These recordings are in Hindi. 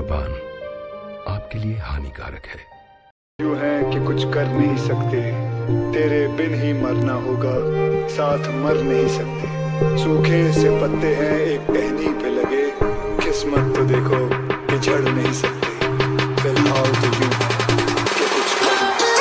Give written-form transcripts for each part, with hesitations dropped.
धूम्रपान आपके लिए हानिकारक है। यूं है कि कुछ कर नहीं सकते, तेरे बिन ही मरना होगा, साथ मर नहीं सकते। सूखे से पत्ते हैं एक टहनी पे लगे, किस्मत तो देखो कि झड़ नहीं सकते। फिलहाल तो यूं है कि कुछ कर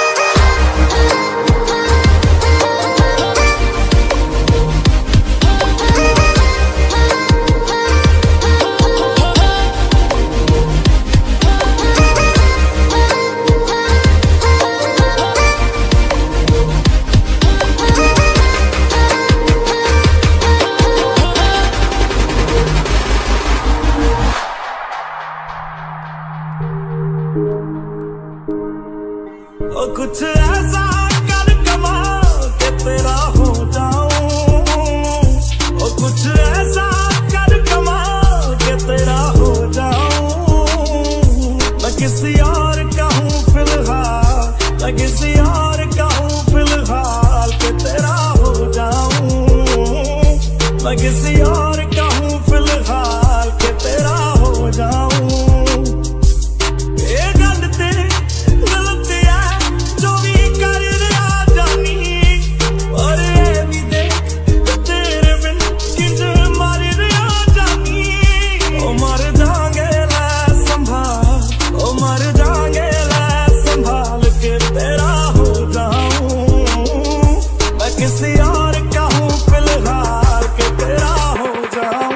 और कुछ ऐसा कर कमा के तेरा हो जाऊं, और कुछ ऐसा कर कमा के तेरा हो जाऊं। मैं किसी और का हूँ फिलहाल, मैं किसी और का हूँ फिलहाल के तेरा हो जाऊं। मैं किसी और का हूँ फिलहाल के तेरा हो जाऊं। किसी और का हूँ फिलहाल के तेरा हो जाऊं।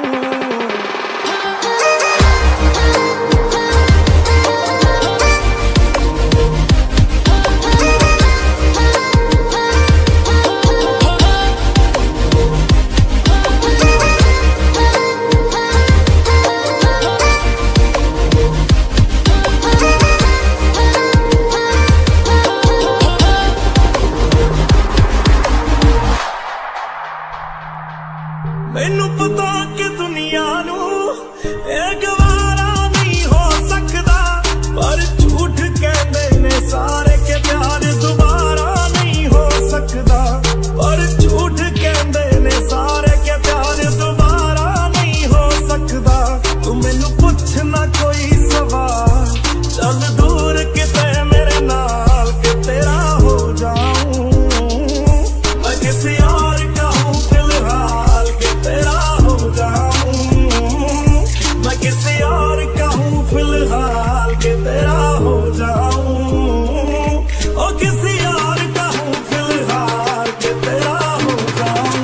मैनू पता कि दुनिया नू एक गवारा नहीं हो सकता, पर झूठ कहते ने सारे के प्यार दोबारा नहीं हो सकता। पर झूठ कहते ने सारे के प्यार दोबारा नहीं हो सकता। तू मैनू पूछना कोई सवाल, चल दूर किते मेरे नाल के तेरा हो जाऊं। मैं किसी और का हूँ फिलहाल के तेरा हो जाऊं। मैं किसी और का हूँ फिलहाल के तेरा हो जाऊं। और किसी और का हूँ फिलहाल के तेरा हो जाऊं।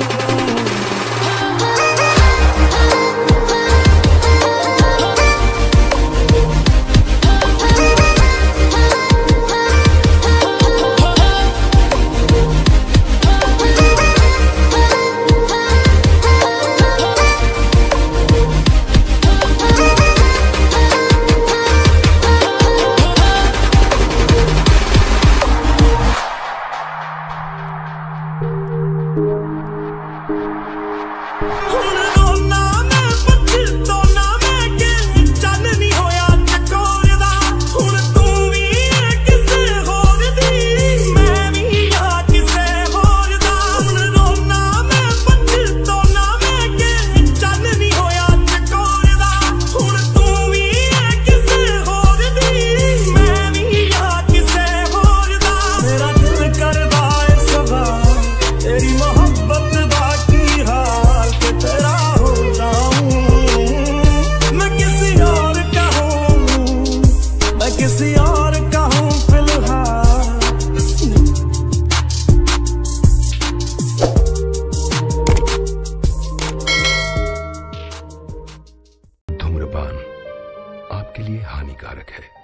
किसी और का हूँ फिलहाल। धूम्रपान आपके लिए हानिकारक है।